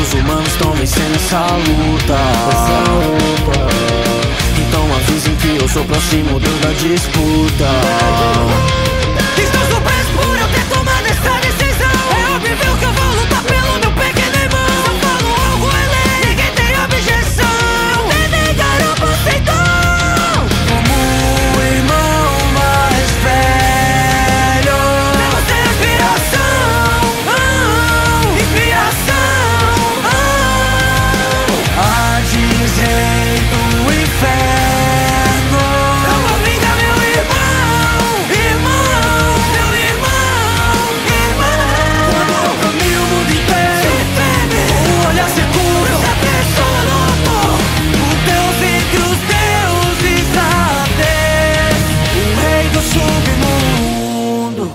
Os humanos estão vencendo essa luta. Então avisem que eu sou o próximo deus da disputa. Estou surpreso por eu ter tomado essa decisão. É óbvio que eu vou lutar pelo meu pequeno irmão. Se eu falo algo ele, ninguém tem objeção. Me negaram Poseidon como o irmão mais velho. Devo ser inspiração, inspiração. Hades, rei do inferno. Eu vou vingar meu irmão, irmão, meu irmão, irmão. Quando eu caminho o mundo inteiro Se treme, o olhar seguro, se absoluto. o Deus entre os deuses, Hades, o rei do submundo.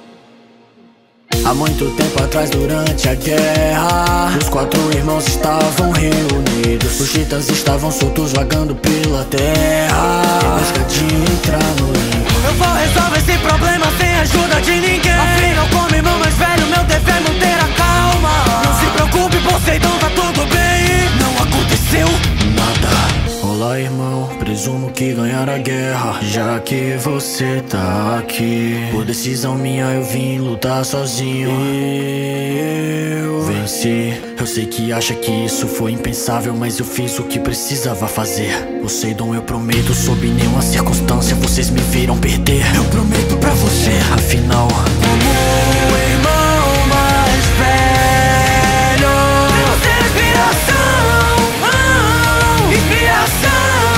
Há muito tempo atrás, durante a guerra, os 4 irmãos estavam reunidos. Os titãs estavam soltos, vagando pela terra, em busca de entrar no limbo. Eu vou resolver esse problema sem ajuda de ninguém. Afinal, como irmão mais velho, meu dever é manter a calma. Não se preocupe, Poseidon, tá tudo bem. Não aconteceu Nada. Olá, irmão, presumo que ganhar a guerra, já que você tá aqui. Por decisão minha eu vim lutar sozinho. Eu venci. Eu sei que acha que isso foi impensável, mas eu fiz o que precisava fazer. Poseidon, eu prometo, sob nenhuma circunstância vocês me viram perder. Eu prometo pra você, afinal, como o irmão mais velho. Devo ser inspiração, inspiração.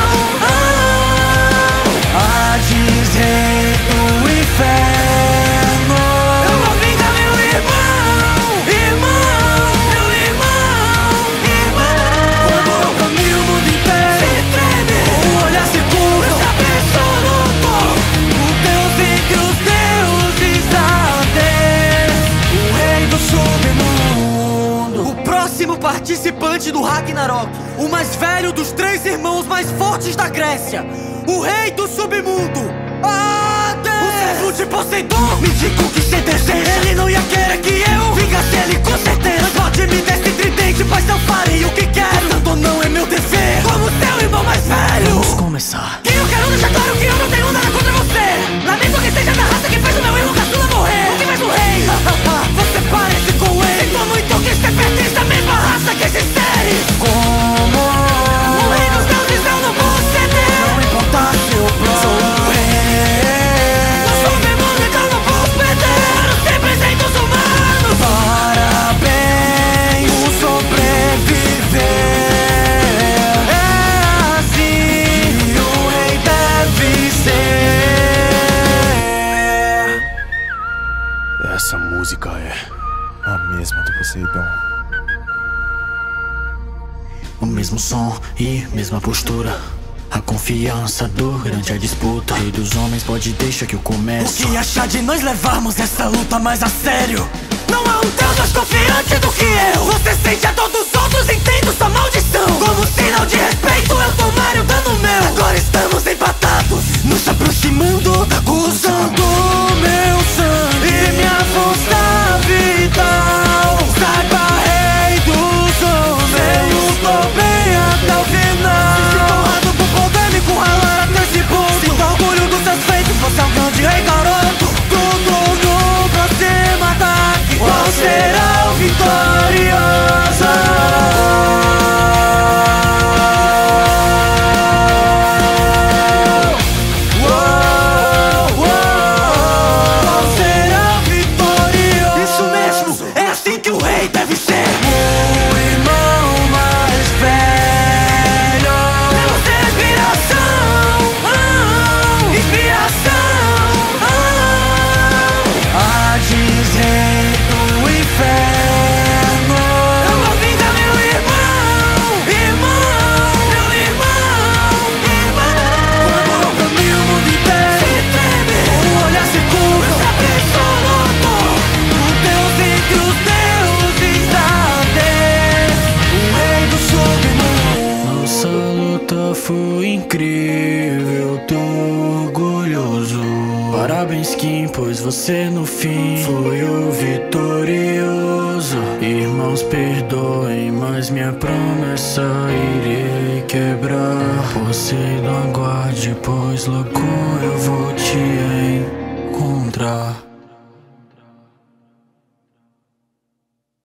Hades, rei do inferno. Eu vou vingar meu irmão, irmão, meu irmão, irmão. Quando eu caminho o mundo inteiro, Se treme, o olhar seguro, se absoluto. o Deus entre os deuses, Hades, o rei do submundo. O próximo participante do Ragnarok, o mais velho dos 3 irmãos mais fortes da Grécia, o rei do submundo, Hades! O servo de Poseidon, me diga o que você deseja. Ele não ia querer que eu vingasse ele com certeza. Mas pode me dar esse tridente, mas eu farei o que quero. Tanto ou não é meu dever, como seu irmão mais velho. Vamos começar. E eu quero deixar claro que eu não tenho nada contra você. Lamento que seja da raça que fez o meu irmão caçula morrer. O que fez o rei? Você parece com ele. Sinto muito que você pertence à mesma raça que esses seres. Como O rei dos deuses eu não vou ceder. não importa seu plano, Nós subimos, então não vou perder. Para sempre sem dos humanos. parabéns por sobreviver. É assim que o rei deve ser. Essa música é a mesma do Poseidon. O mesmo som e mesma postura, a confiança durante a disputa. Rei dos homens, pode deixar que eu O comece. que achar de nós levarmos essa luta mais a sério? Não há um Deus mais confiante do que eu. Você sente a todos os outros, entendo sua maldição. Como sinal de respeito, eu tomarei o dano meu. Agora estamos empatados, nos aproximando, usando meu sangue e minha força vital. Saiba, rei dos homens, eu lutou bem até o final. Se sinto honrado por poder me encurralar até esse ponto. Sinto orgulho dos seus feitos, você é um grande rei garoto. Tudo no próximo ataque, qual será o vitorioso? Qual será o vitorioso? Isso mesmo, é assim que o rei deve ser. O irmão mais velho. Devo ser inspiração, inspiração. Hades, rei do inferno. Eu vou vingar meu irmão, irmão, meu irmão, irmão. Quando eu caminho o mundo inteiro, Se treme, o olhar seguro, se absoluto. o Deus entre os deuses, Hades, o rei do submundo. Nossa luta foi incrível, tô orgulhoso. Parabéns, Kim, pois você no fim foi o vitorioso. Irmãos, perdoem, mas minha promessa irei quebrar. Poseidon, aguarde, pois logo eu vou te encontrar.